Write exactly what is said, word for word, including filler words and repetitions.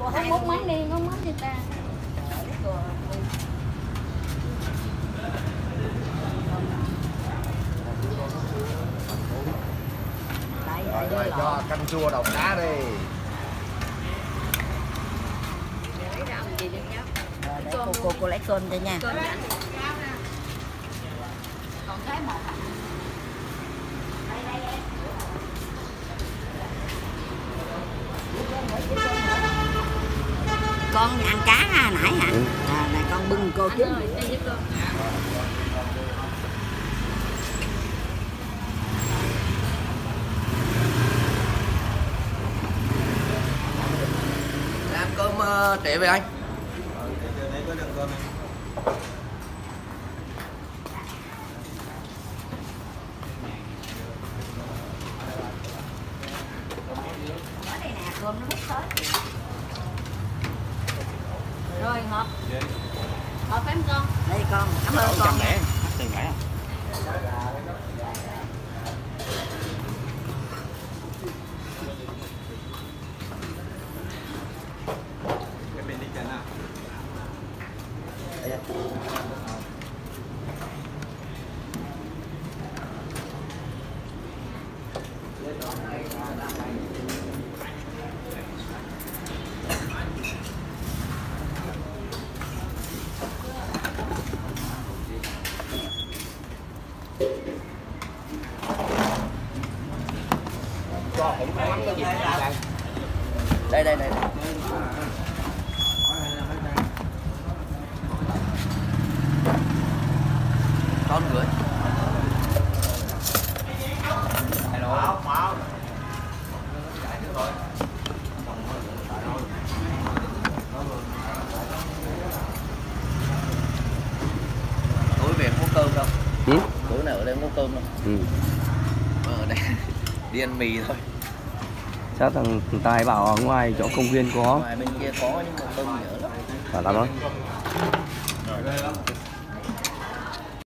Không múc mắm đi, không mắm người ta. Rồi, rồi cho canh chua đầu cá đi. Để cô, cô, cô lấy cơm cho nha. Còn cái một. Đây, đây, đây. Con ăn cá à, nãy hả? Ừ. À, này con bưng cô chứ. Ăn cơm uh, trễ về anh. Cơm nó hút tới. Rồi hộp. Hộp phải không con? Đây con, cảm ơn con nha. Tiền lẻ. Cái bên đi chân nào. Đây đây đây. Con gửi. Hello. Tối về có cơm không? Ừ? Tối nào ở đây có cơm không? Ừ. Ở đây đi ăn mì thôi. Chắc thằng Tài bảo ở ngoài chỗ công viên có. Ngoài bên kia có nhưng mà cơm nhớ lắm. Phải lắm thôi.